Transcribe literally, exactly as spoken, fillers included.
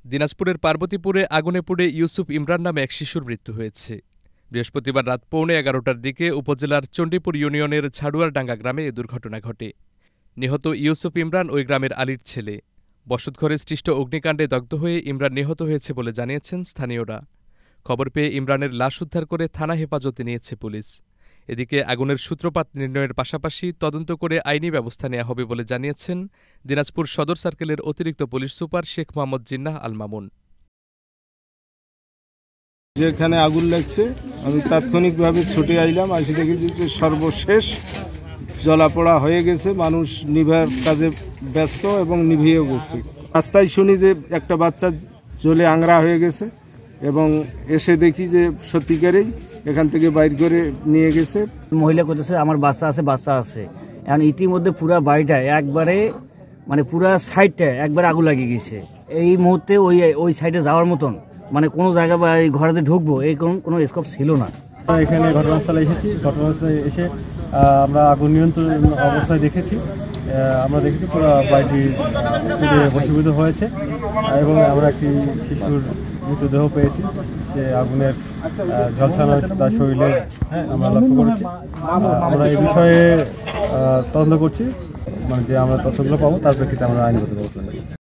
দিনাজপুরের পার্বতীপুরে আগুনে পুড়ে ইউসুফ ইমরান নামে এক শিশুর মৃত্যু হয়েছে। বৃহস্পতিবার রাত পৌনে এগারোটার দিকে উপজেলার চণ্ডীপুর ইউনিয়নের ছাড়ুয়ারডাঙ্গা গ্রামে এ দুর্ঘটনা ঘটে। নিহত ইউসুফ ইমরান ওই গ্রামের আলীর ছেলে। বসতঘরে সৃষ্ট অগ্নিকাণ্ডে দগ্ধ হয়ে ইমরান নিহত হয়েছে বলে জানিয়েছেন স্থানীয়রা। খবর পেয়ে ইমরানের লাশ উদ্ধার করে থানা হেফাজতে নিয়েছে পুলিশ। এদিকে আগুনের সূত্রপাত নির্ণয়ের পাশাপাশি তদন্ত করে আইনি ব্যবস্থা নেওয়া হবে বলে জানিয়েছেন দিনাজপুর সদর সার্কেলের অতিরিক্ত পুলিশ সুপার শেখ মোহাম্মদ জিন্নাহ আল মামুন। যেখানে আগুন লাগছে আমি তাৎক্ষণিকভাবে ছুটে আইলাম, আসি দেখেছি যে সর্বশেষ জ্বলাপোড়া হয়ে গেছে, মানুষ নিভার কাজে ব্যস্ত এবং নিভিয়েও গেছে। রাস্তায় শুনি যে একটা বাচ্চা জ্বলে আংরা হয়ে গেছে এবং এসে দেখি যে সত্যিকারেই এখান থেকে বাইর করে নিয়ে গেছে। মহিলা করতেছে আমার বাচ্চা আছে বাচ্চা আছে এখন ইতিমধ্যে পুরা বাড়িটা একবারে মানে পুরা সাইডটা একবার আগুন লাগিয়ে গেছে। এই মুহূর্তে ওই ওই সাইডে যাওয়ার মতন মানে কোনো জায়গা বা এই ঘরেতে ঢুকবো এই কোনো স্কোপ ছিল না। এখানে ঘটনাস্থলে এসেছি, ঘটনাস্থলে এসে আমরা আগুন নিয়ন্ত্রণ অবস্থায় দেখেছি। আমরা দেখেছি পুরো বাড়িটি ভস্মীভূত হয়েছে এবং আমরা একটি শিশুর মৃতদেহ পেয়েছি। যে আগুনের ঝলসানো তার শরীরে আমরা লক্ষ্য করেছি। আমরা এই বিষয়ে তদন্ত করছি, মানে যে আমরা তথ্যগুলো পাবো তার প্রেক্ষিতে আমরা আইনগত ব্যবস্থা নেব।